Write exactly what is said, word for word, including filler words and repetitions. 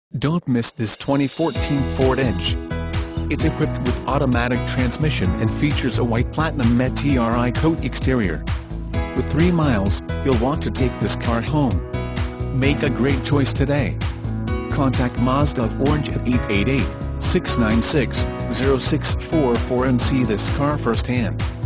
Don't miss this twenty fourteen Ford Edge. It's equipped with automatic transmission and features a white platinum metallic coat exterior. With three miles, you'll want to take this car home. Make a great choice today. Contact Mazda of Orange at eight eight eight, six nine six, zero six four four and see this car firsthand.